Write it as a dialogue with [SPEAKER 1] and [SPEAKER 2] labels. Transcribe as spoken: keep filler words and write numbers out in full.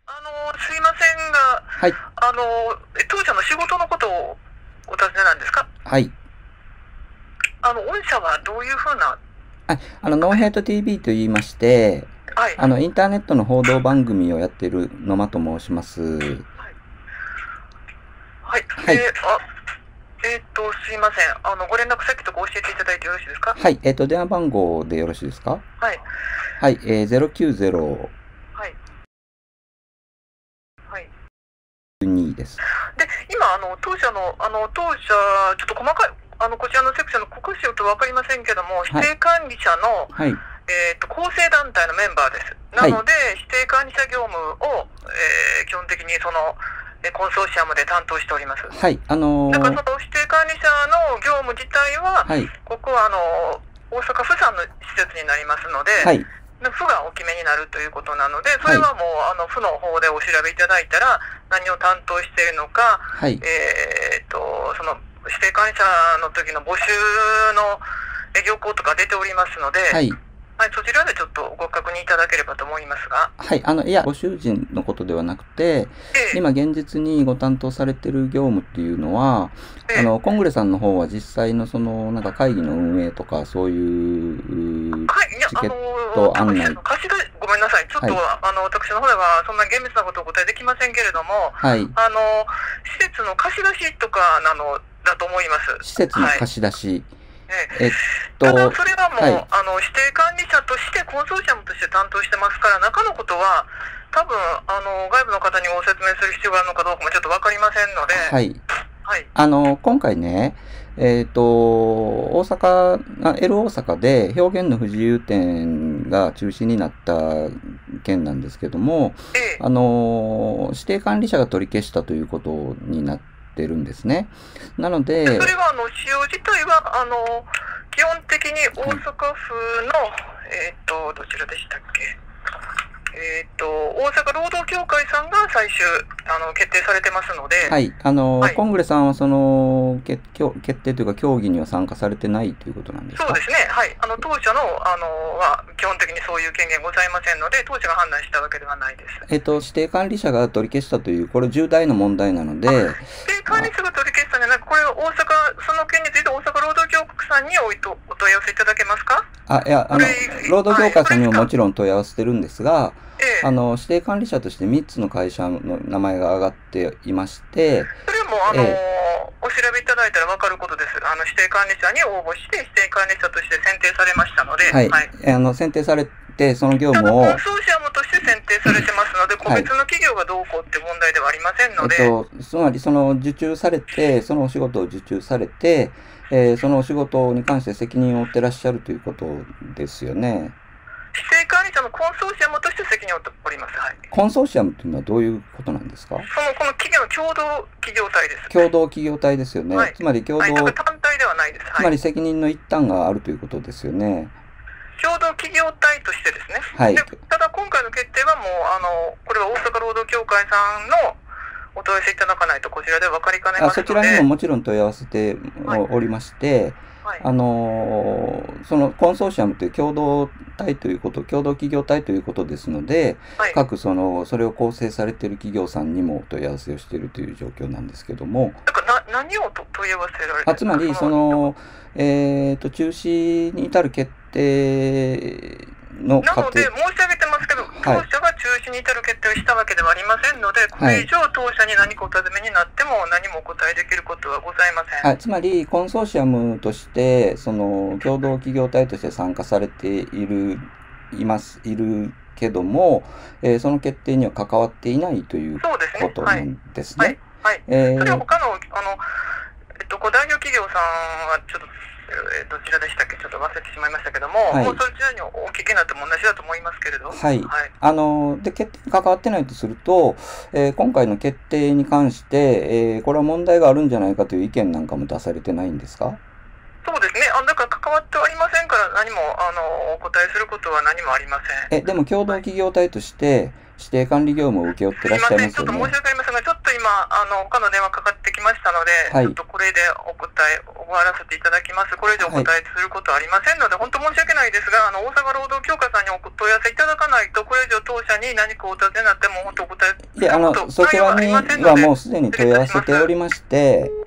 [SPEAKER 1] あの、すいませんが、
[SPEAKER 2] はい。
[SPEAKER 1] あの、え当社の仕事のことをお尋ねなんですか？
[SPEAKER 2] はい。
[SPEAKER 1] あの、御社はどういうふうな、
[SPEAKER 2] あ、あの、ノーヘイト ティーブイ と言いまして、
[SPEAKER 1] はい、
[SPEAKER 2] あの、インターネットの報道番組をやっている野間と申します。
[SPEAKER 1] はい、はい、
[SPEAKER 2] はい。
[SPEAKER 1] で、あ、えっと、すいません。あの、ご連絡先とか教えていただいてよろしいですか？
[SPEAKER 2] はい。えっと、電話番号でよろしいですか？
[SPEAKER 1] はい、
[SPEAKER 2] はい。えー、ゼロきゅうゼロ
[SPEAKER 1] はい、はい。
[SPEAKER 2] にです。
[SPEAKER 1] で、今、あの、当社の、あの、当社、ちょっと細かい、あの、こちらのセクションの国家と分かりませんけども、
[SPEAKER 2] はい。
[SPEAKER 1] 指定管理者の、
[SPEAKER 2] はい。
[SPEAKER 1] えっと、構成団体のメンバーです。な
[SPEAKER 2] はい。
[SPEAKER 1] ので、指定管理者業務を、えー基本的にその、えコンソーシアムで担当しております。
[SPEAKER 2] はい。あ
[SPEAKER 1] だから
[SPEAKER 2] のー
[SPEAKER 1] その指定管理者の業務自体は、
[SPEAKER 2] はい。
[SPEAKER 1] ここはあの大阪府産の施設になりますので、
[SPEAKER 2] はい。
[SPEAKER 1] 府がお決めになるということなので、そ
[SPEAKER 2] はい。
[SPEAKER 1] れはもうあの府の方でお調べいただいたら、何を担当しているのか、
[SPEAKER 2] はい。
[SPEAKER 1] えー、とその指定管理者の時の募集のえ業項とか出ておりますので、
[SPEAKER 2] はい。
[SPEAKER 1] はい、そちらでちょっとご確認いただければと思いますが。
[SPEAKER 2] はい。あの、いや、ご主人のことではなくて、
[SPEAKER 1] ええ
[SPEAKER 2] 今現実にご担当されている業務っていうのは、
[SPEAKER 1] ええ
[SPEAKER 2] あの、コングレさんの方は実際のその、なんか会議の運営とか、そういう、
[SPEAKER 1] はい、いや、
[SPEAKER 2] チケッ
[SPEAKER 1] あの
[SPEAKER 2] ト
[SPEAKER 1] 多分
[SPEAKER 2] 案内。
[SPEAKER 1] 貸し出し、ごめんなさい、ちょっと、
[SPEAKER 2] はい。
[SPEAKER 1] あの私の方ではそんな厳密なことをお答えできませんけれども、
[SPEAKER 2] はい。
[SPEAKER 1] あの施設の貸し出しとかなのだと思います。
[SPEAKER 2] 施設の
[SPEAKER 1] はい。
[SPEAKER 2] 貸し出し。
[SPEAKER 1] ええ、
[SPEAKER 2] えっ
[SPEAKER 1] ただ、
[SPEAKER 2] と、
[SPEAKER 1] それはも
[SPEAKER 2] はい。
[SPEAKER 1] うあの指定管理者としてコンソーシアムとして担当してますから、中のことは多分あの外部の方にご説明する必要があるのかどうかもちょっと分かりませんので、
[SPEAKER 2] はい。
[SPEAKER 1] はい、
[SPEAKER 2] あの、今回ね、えっと、大阪、あ L 大阪で表現の不自由展が中止になった件なんですけども、
[SPEAKER 1] ええ、
[SPEAKER 2] あの、指定管理者が取り消したということになってるんですね。なので、
[SPEAKER 1] それはあの使用自体はあの基本的に大
[SPEAKER 2] はい。
[SPEAKER 1] 阪府の、えっ、と、どちらでしたっけ、えっ、と、大阪労働協会さんが最終あの決定されてますので、
[SPEAKER 2] はい。あの、
[SPEAKER 1] はい、
[SPEAKER 2] コングレさんはその、決、決定というか協議には参加されてないということなんですか？
[SPEAKER 1] そうですね、はい、あの当社のあのは基本的にそういう権限ございませんので、当社が判断したわけではないです。
[SPEAKER 2] えっと、指定管理者が取り消したという、これ重大な問題なの
[SPEAKER 1] あ、
[SPEAKER 2] で、
[SPEAKER 1] で、管理者が取り消したんじゃなく、これは大阪、その件について大阪労働協会さんにおいとお問い合わせいただけますか？
[SPEAKER 2] あ、いや、あ
[SPEAKER 1] これ、
[SPEAKER 2] の、労働
[SPEAKER 1] はい、
[SPEAKER 2] 協会さんにもも
[SPEAKER 1] これしか、
[SPEAKER 2] ちろん問い合わせてるんですが、
[SPEAKER 1] ええ、
[SPEAKER 2] あの、指定管理者としてみっつの会社の名前が挙がっていまして、
[SPEAKER 1] それはもう、あの
[SPEAKER 2] ええ、
[SPEAKER 1] お調べいただいたら分かることです。あの指定管理者に応募して、指定管理者として選定されましたので、
[SPEAKER 2] はい、
[SPEAKER 1] はい。
[SPEAKER 2] あの、選定されて、その業
[SPEAKER 1] ただ、コン
[SPEAKER 2] 務を、
[SPEAKER 1] ソーシアムとして選定されてますので、個
[SPEAKER 2] はい、
[SPEAKER 1] 別の企業がどうこうって問題ではありませんので、
[SPEAKER 2] えっと、つまりその受注されて、そのお仕事を受注されて、えーそのお仕事に関して責任を負ってらっしゃるということですよね。
[SPEAKER 1] 指定管理者のコンソーシアムとして責任を負っております。はい。
[SPEAKER 2] コンソーシアムというのはどういうことなんですか？
[SPEAKER 1] その、この企業の共同企業体です。
[SPEAKER 2] 共同企業体ですよね。
[SPEAKER 1] はい。
[SPEAKER 2] つまり共
[SPEAKER 1] はい。だか
[SPEAKER 2] 同、
[SPEAKER 1] ら単体ではないです。はい。
[SPEAKER 2] つまり責任の一端があるということですよね。
[SPEAKER 1] 共同企業体としてですね。
[SPEAKER 2] はい。
[SPEAKER 1] で、ただ今回の決定はもう、あの、これは大阪労働協会さんのお問い合わせいただかないとこちらで分かりかね
[SPEAKER 2] あ、
[SPEAKER 1] ます
[SPEAKER 2] そちらにも
[SPEAKER 1] ので、
[SPEAKER 2] もちろん問い合わせて
[SPEAKER 1] はい。
[SPEAKER 2] おりまして、
[SPEAKER 1] はい。
[SPEAKER 2] あのーそのコンソーシアムという共同体ということ、共同企業体ということですので、
[SPEAKER 1] はい。
[SPEAKER 2] 各その、それを構成されている企業さんにもお問い合わせをしているという状況なんですけども、
[SPEAKER 1] だからな、何をと問い合わせられ
[SPEAKER 2] あ、
[SPEAKER 1] るんですか、
[SPEAKER 2] つまり、そ
[SPEAKER 1] その、
[SPEAKER 2] の、えっと、中止に至る決定の過程、
[SPEAKER 1] なので、申し上げてますけど、当
[SPEAKER 2] はい、
[SPEAKER 1] 社が中止に至る決定をしたわけではありませんので、こ
[SPEAKER 2] はい。
[SPEAKER 1] れ以上当社に何かお尋ねになっても何もお答えできることはございません。
[SPEAKER 2] はい、つまり、コンソーシアムとして、その、共同企業体として参加されている、います、いるけども、えーその決定には関わっていないという
[SPEAKER 1] そうですね。
[SPEAKER 2] ことな
[SPEAKER 1] はい。
[SPEAKER 2] んですね。
[SPEAKER 1] はい。はい。それは
[SPEAKER 2] えー
[SPEAKER 1] 他の、あの、えっと、ご代表企業さんは、ちょっと、えーどちらでしたっけ、ちょっと忘れてしまいましたけども、
[SPEAKER 2] はい、
[SPEAKER 1] もうそちらにお聞きになっても同じだと思いますけれど、はい。
[SPEAKER 2] はい。あの、で、決定に関わってないとすると、えー今回の決定に関して、えーこれは問題があるんじゃないかという意見なんかも出されてないんですか？
[SPEAKER 1] そうですね。あ、だから関わっておりませんから、何も、あの、お答えすることは何もありません。
[SPEAKER 2] え、でも共同
[SPEAKER 1] はい。
[SPEAKER 2] 企業体として指定管理業務を請け負ってらっしゃい
[SPEAKER 1] すいません。ちょっと申し
[SPEAKER 2] ますよね。
[SPEAKER 1] 訳ありませんが、ちょっと今、 今、あの、他の電話かかってきましたので、
[SPEAKER 2] はい
[SPEAKER 1] ちょっとこれでお答え、終わらせていただきます。これ以上お答えすることはありませんので、本当申し訳ないですが、あの、大阪労働協会さんにお問い合わせいただかないと、これ以上当社に何かお尋ねになっても、本当お答えす
[SPEAKER 2] で、あの、
[SPEAKER 1] ること
[SPEAKER 2] そちらに
[SPEAKER 1] 内容がありませんので
[SPEAKER 2] はもうすでに問い合わせておりまして、